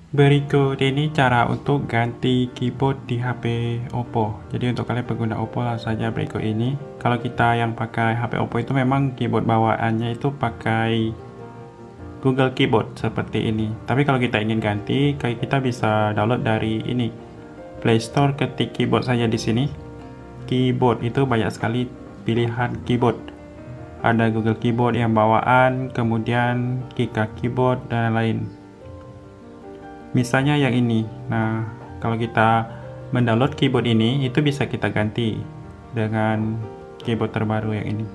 Berikut ini cara untuk ganti keyboard di HP Oppo. Jadi untuk kalian pengguna Oppo langsung saja berikut ini. Kalau kita yang pakai HP Oppo itu memang keyboard bawaannya itu pakai Google Keyboard seperti ini. Tapi kalau kita ingin ganti, kita bisa download dari ini. Play Store, ketik keyboard saja di sini. Keyboard itu banyak sekali pilihan keyboard. Ada Google Keyboard yang bawaan, kemudian Kika Keyboard dan lain. Misalnya yang ini. Nah, kalau kita mendownload keyboard ini, itu bisa kita ganti dengan keyboard terbaru yang ini.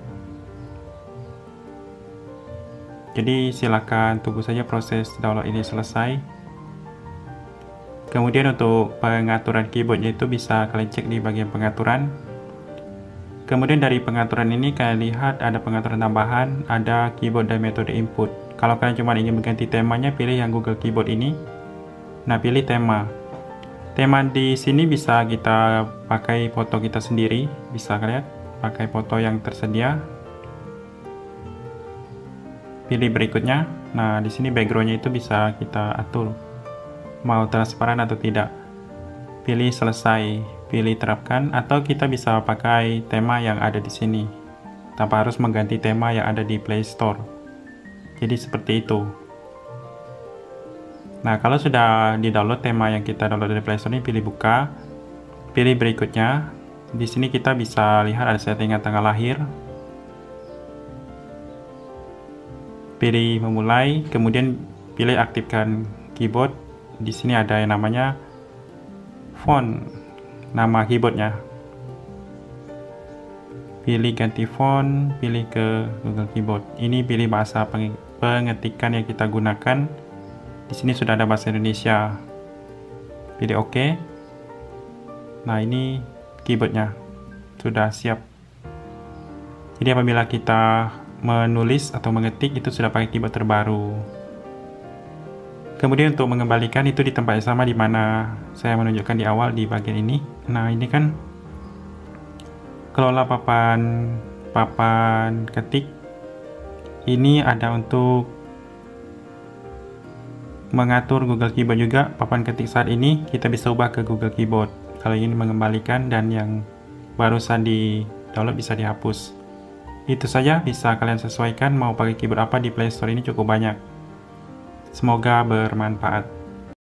Jadi silakan tunggu saja proses download ini selesai. Kemudian untuk pengaturan keyboardnya itu bisa kalian cek di bagian pengaturan. Kemudian dari pengaturan ini kalian lihat ada pengaturan tambahan, ada keyboard dan metode input. Kalau kalian cuma ingin mengganti temanya, pilih yang Google Keyboard ini. Nah, pilih tema. Tema di sini bisa kita pakai foto kita sendiri, bisa kalian pakai foto yang tersedia. Pilih berikutnya. Nah, di sini backgroundnya itu bisa kita atur mau transparan atau tidak. Pilih selesai, pilih terapkan, atau kita bisa pakai tema yang ada di sini tanpa harus mengganti tema yang ada di Play Store. Jadi seperti itu. Nah, kalau sudah di-download tema yang kita download dari Play Store ini, pilih buka. Pilih berikutnya. Di sini kita bisa lihat ada settingan tanggal lahir. Pilih memulai, kemudian pilih aktifkan keyboard. Di sini ada yang namanya font, nama keyboardnya. Pilih ganti font, pilih ke Google Keyboard. Ini pilih bahasa pengetikan yang kita gunakan. Di sini sudah ada bahasa Indonesia. Pilih OK. Nah, ini keyboardnya sudah siap. Jadi apabila kita menulis atau mengetik itu sudah pakai keyboard terbaru. Kemudian untuk mengembalikan itu di tempat yang sama di mana saya menunjukkan di awal di bagian ini. Nah, ini kan kelola papan ketik. Ini ada untuk mengatur Google Keyboard juga. Papan ketik saat ini kita bisa ubah ke Google Keyboard. Kalau ingin mengembalikan dan yang barusan di download bisa dihapus. Itu saja, bisa kalian sesuaikan mau pakai keyboard apa di Play Store ini cukup banyak. Semoga bermanfaat.